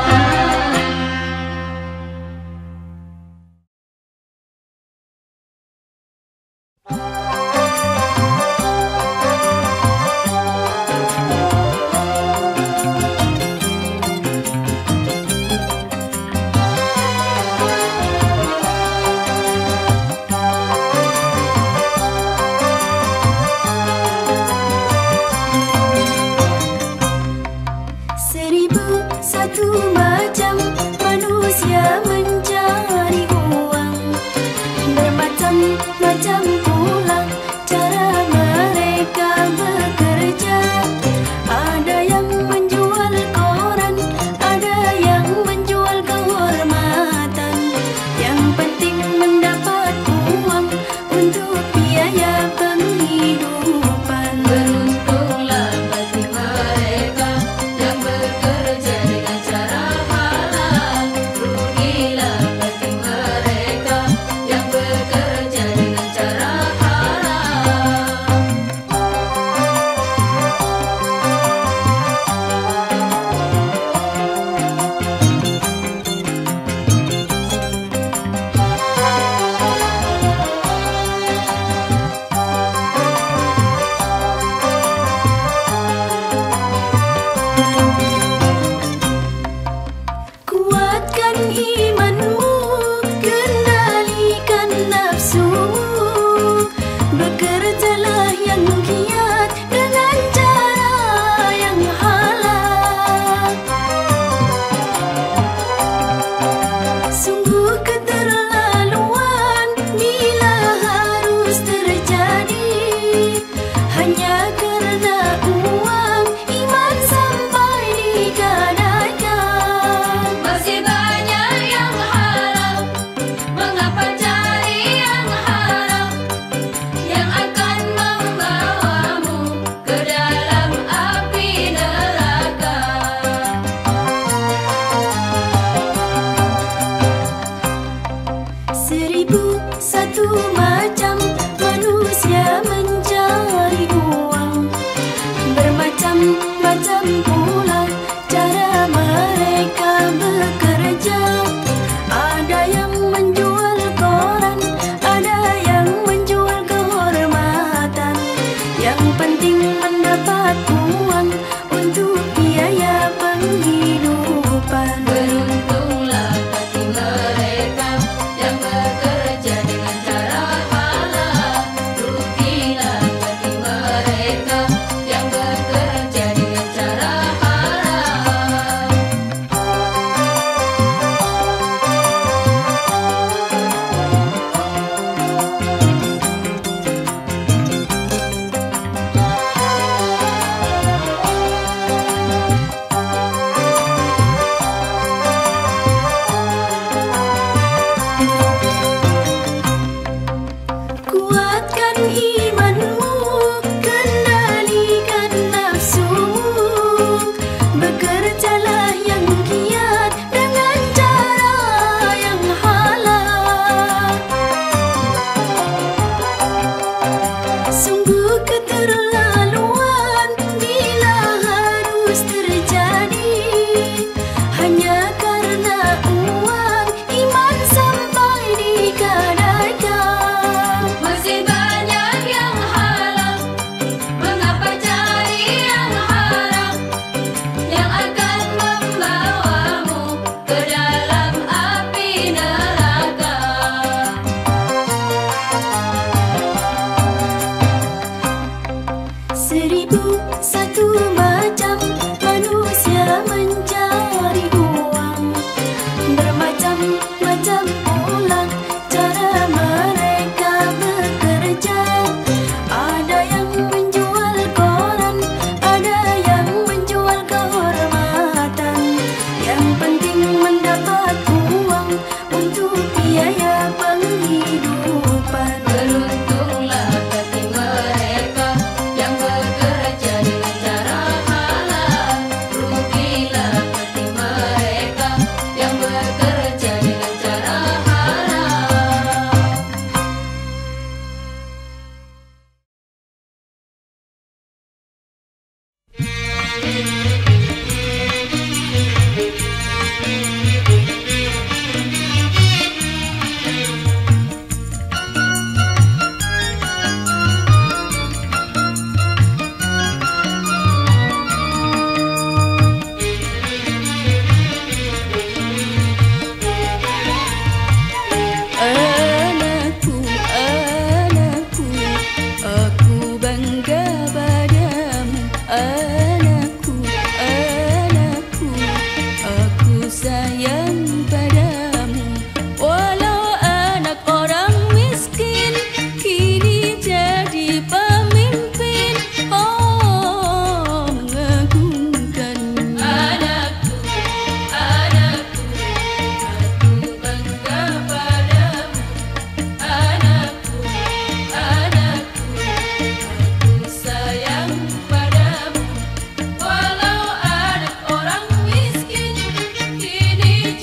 Satu macam manusia mencari uang, bermacam-macam pula cara mereka bekerja. Ada yang menjual koran, ada yang menjual kehormatan. Yang penting mendapat uang untuk biaya penghidupan. Beruntunglah bagi mereka yang bekerja dengan cara halal. Rugilah bagi mereka yang bekerja dengan cara haram. Kuatkan imanmu, kendalikan nafsumu. Bekerjalah yang giat dengan cara yang halal. Sungguh keterlaluan bila harus terjadi hanya karena uang iman sampai digadaikan. Masih banyak yang untuk biaya penghidupan. Beruntunglah bagi mereka yang bekerja dengan cara halal. Rugilah bagi mereka yang bekerja dengan cara haram. Anakku, anakku, aku bangga padamu. Anakku, anakku, aku sayang padamu. Walau anak orang miskin, kini jadi pemimpin. Oh, mengagumkanmu. Anakku, anakku, aku bangga padamu. Anakku, anakku, aku sayang padamu. Walau anak orang miskin, kini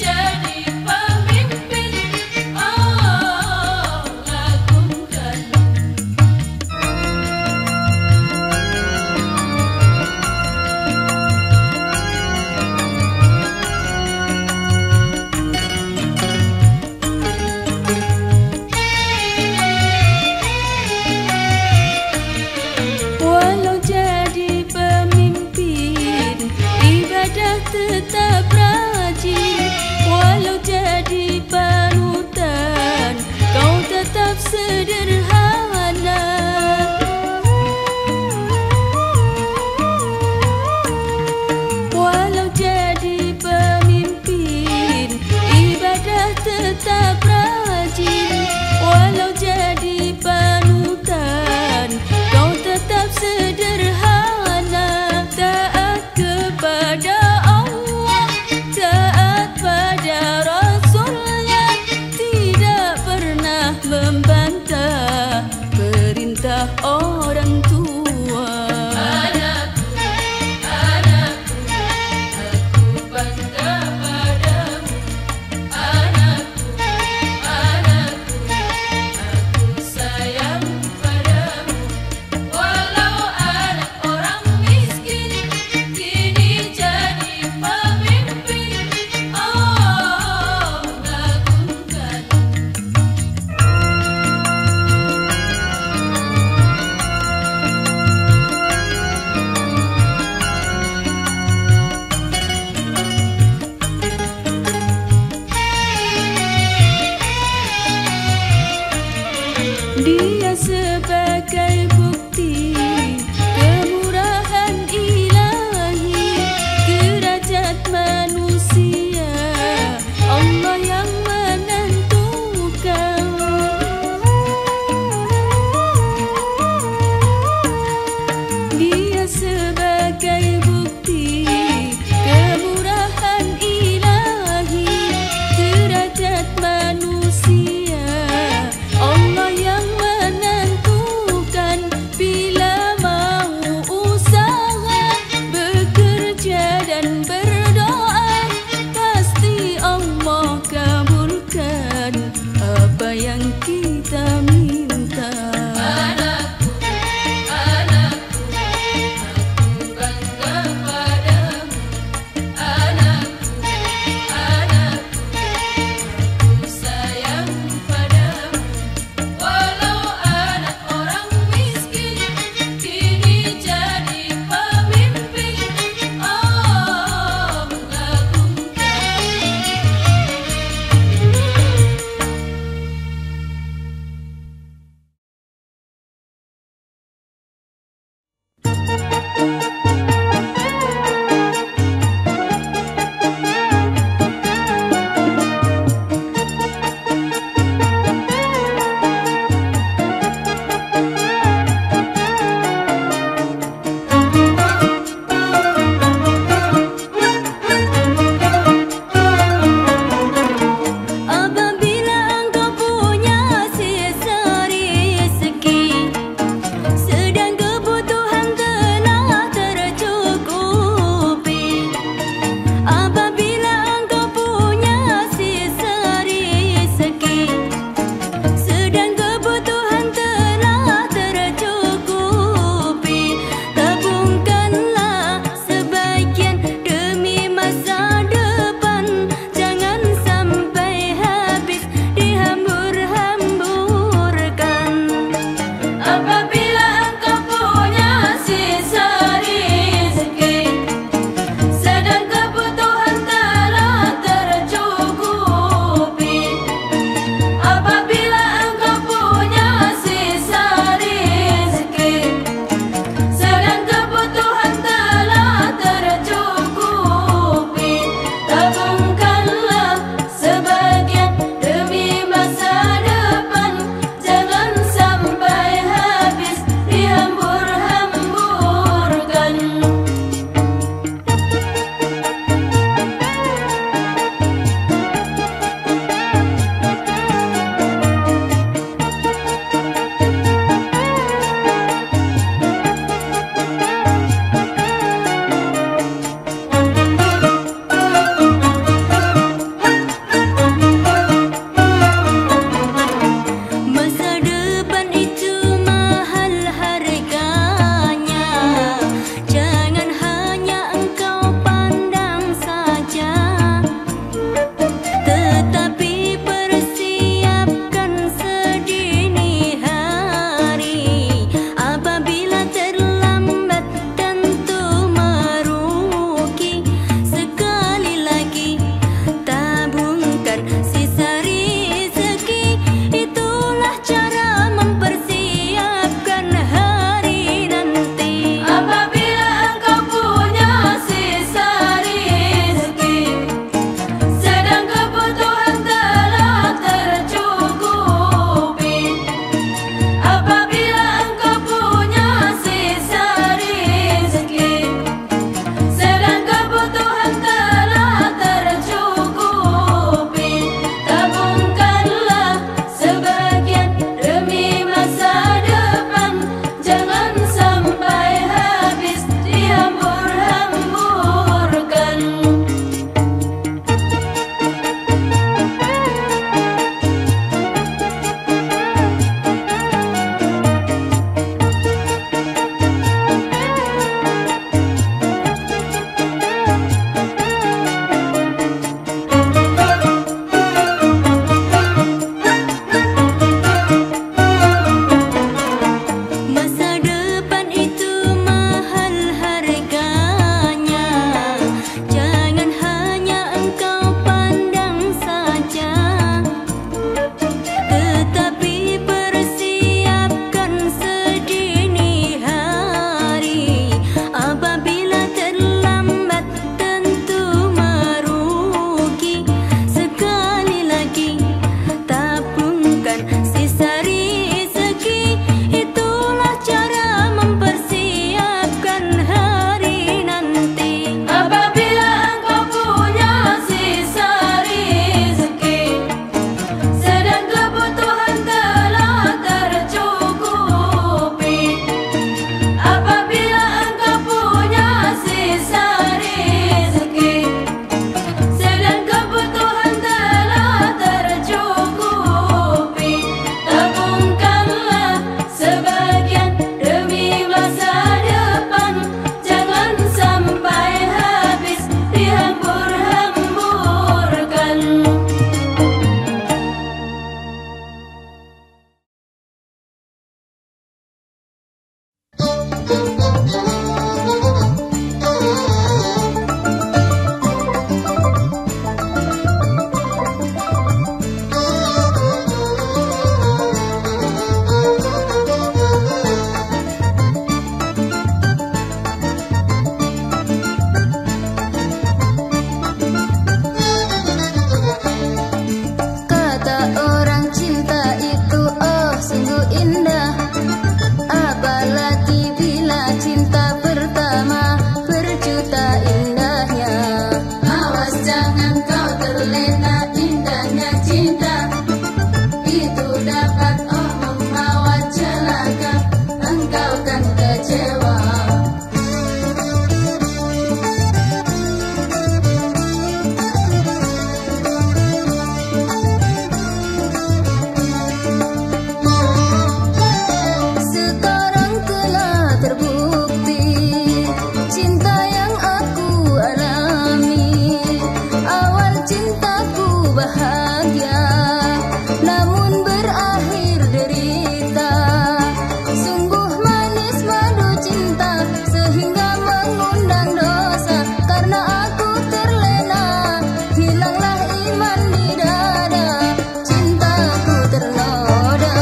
cintaku bahagia, namun berakhir derita. Sungguh manis madu cinta sehingga mengundang dosa. Karena aku terlena, hilanglah iman di dada, cintaku ternoda.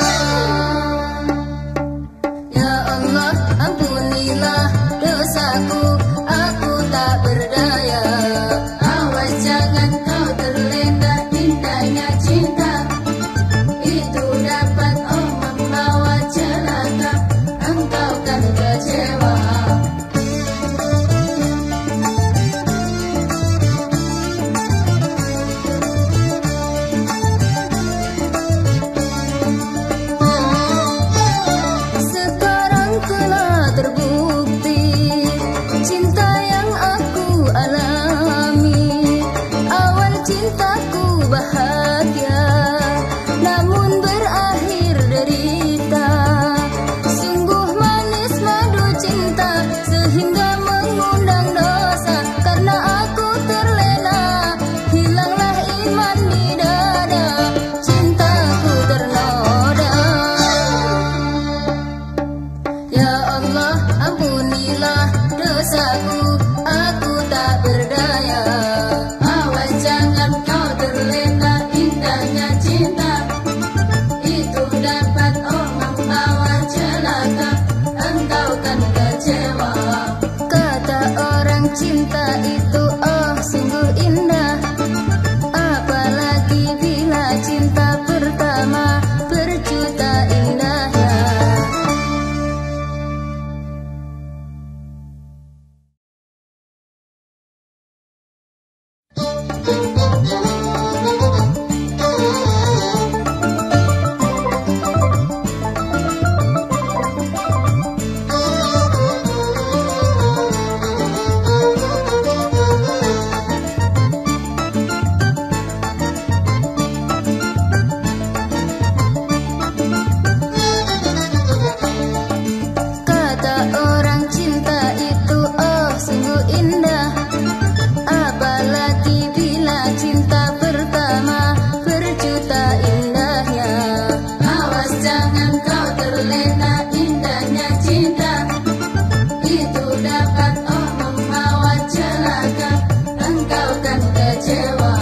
Ya Allah, ampunilah dosaku, aku tak berdaya. Awas jangan kau terlena, indahnya cinta itu dapat membawa celaka, engkau kan kecewa. Sekarang telah terbukti cinta yang aku alami. Awal cintaku bahagia, namun berakhir derita. Sungguh manis madu cinta sehingga mengundang dosa. Karena aku terlena, hilanglah iman di dada, cintaku ternoda. Ya Allah, ampunilah dosaku, aku tak berdaya. Awas jangan kau terlena, indahnya cinta itu dapat membawa celaka, engkau kan kecewa. Kata orang cinta itu sungguh indah, apalagi bila cinta pertama berjuta indahnya. Kata orang cinta itu sungguh indah, apalagi bila cinta pertama berjuta indahnya. Awas jangan kau terlena, indahnya cinta itu dapat membawa celaka, engkau kan kecewa.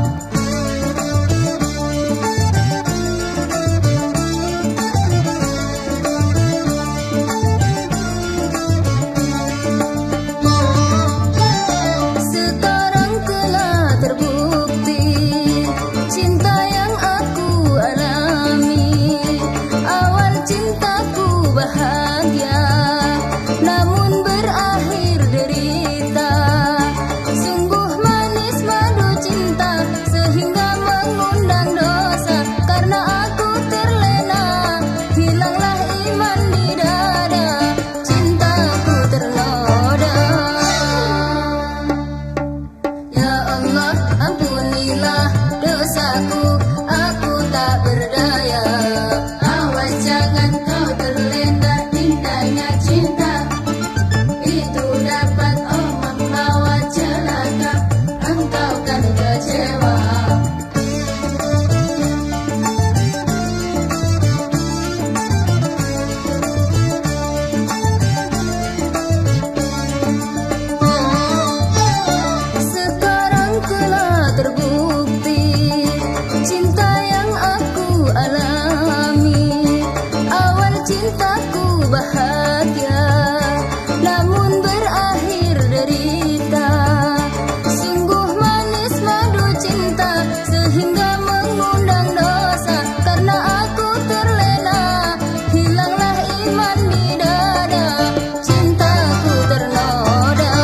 Sekarang telah terbukti cinta yang aku alami. Awal cintaku bahagia, namun berakhir derita. Sungguh manis madu cinta sehingga mengundang dosa. Karena aku terlena, hilanglah iman di dada, cintaku ternoda. Ya Allah, ampunilah dosaku, aku tak berdaya. Awas jangan kau terlena, indahnya cinta itu dapat membawa celaka, engkau kan kecewa. Sekarang telah terbukti cinta yang aku alami. Awal cintaku bahagia, namun berakhir derita. Sungguh manis madu cinta sehingga mengundang dosa. Karena aku terlena, hilanglah iman di dada, cintaku ternoda.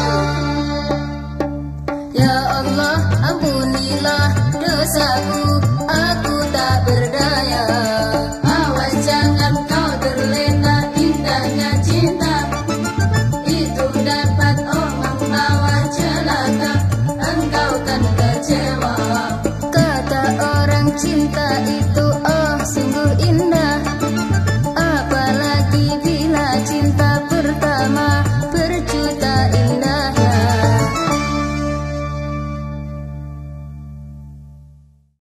Ya Allah, ampunilah dosaku,